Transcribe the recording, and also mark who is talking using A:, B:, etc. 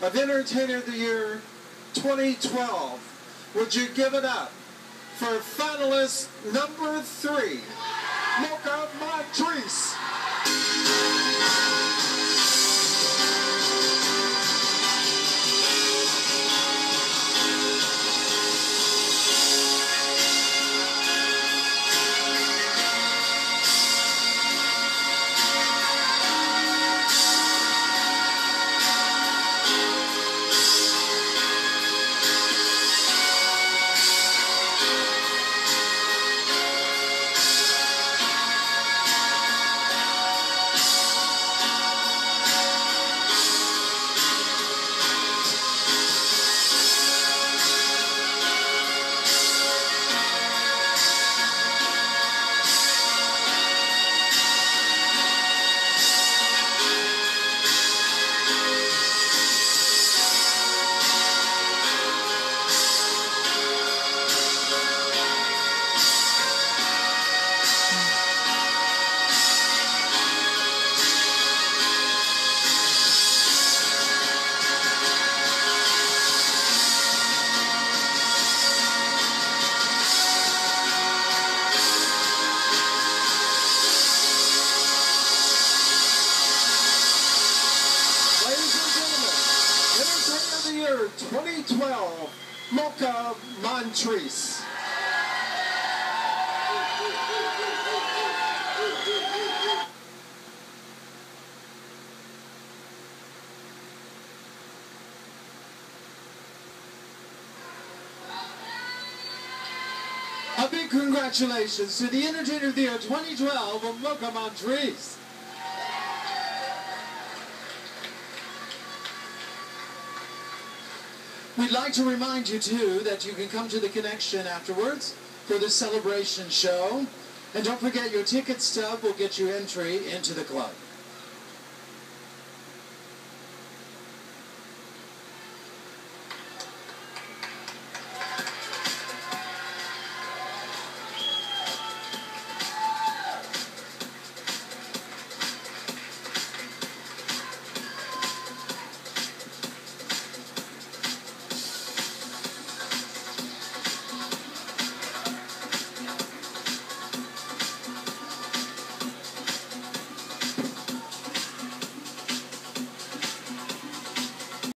A: of Entertainer of the Year 2012. Would you give it up for finalist number 3, Mokha Montrese? Entertainer of the Year 2012, Mokha Montrese. A big congratulations to the Entertainer of the Year 2012, Mokha Montrese. We'd like to remind you, too, that you can come to the Connection afterwards for the celebration show. And don't forget, your ticket stub will get you entry into the club.